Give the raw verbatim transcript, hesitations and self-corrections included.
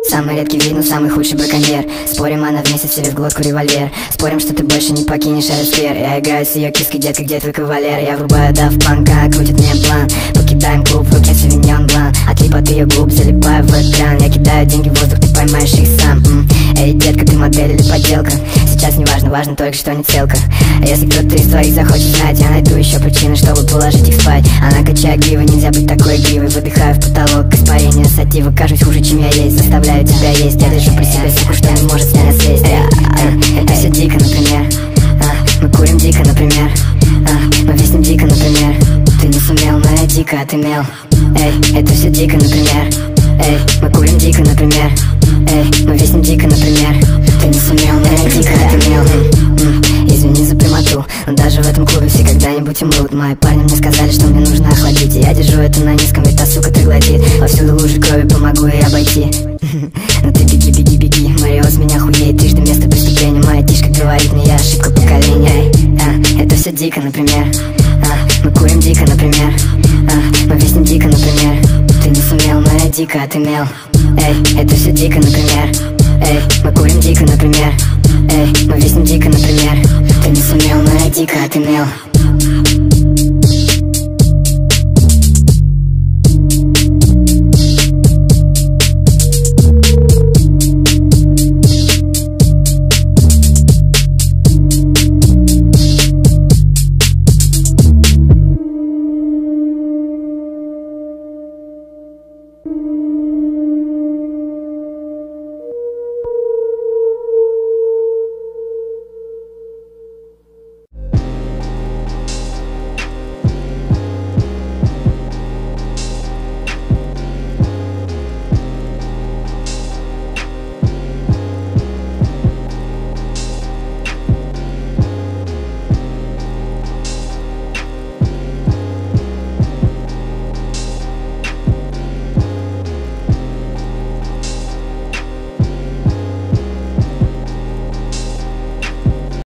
Самый редкий вид, но самый худший браконьер. Спорим, она вместе себе в глотку револьвер. Спорим, что ты больше не покинешь этот сфер. Я играю с ее киской, детка, где твой кавалер? Я врубаю Daft Punk, крутит мне план. Покидаем клуб, в руке Sauvignon Blanc. Отлип от ее губ, залипаю в экран. Я кидаю деньги в воздух, ты поймаешь их сам. М -м. Эй, детка, ты модель или подделка? Сейчас не важно, важно только, что не целка. А если кто-то из твоих захочет знать, я найду еще причины, чтобы положить их спать. Она качает гривы, нельзя быть такой игривой. Выдыхаю в потолок, испарение сатива. Кажусь хуже, чем я есть, заставляю тебя есть. Я держу при себе суку, что не может с меня слезть. э, э, Это все дико, например. а, Мы курим дико, например. а, Мы виснем дико, например. Ты не сумел, но я дико отымел. Эй, это все дико, например. Эй, мы курим дико, например. Эй, мы виснем дико, например. Ты не сумел, но я дико отымел. Извини за прямоту, но даже в этом клубе все когда-нибудь умрут. Мои парни мне сказали, что мне нужно охладить, и я держу это на низком, ведь та сука троглодит. Повсюду лужи крови, помогу ей обойти. Но ты беги, беги, беги, Марио с меня хуеет. Трижды место преступления, моя тишка говорит мне, я ошибка поколения. а, Это все дико, например. а, Мы курим дико, например. а, Мы виснем дико, например. Ты не сумел, но я дико отымел. Эй, это все дико, например. Эй, мы курим дико, например. Эй, мы виснем дико, например. Ты не сумел, но я дико отымел.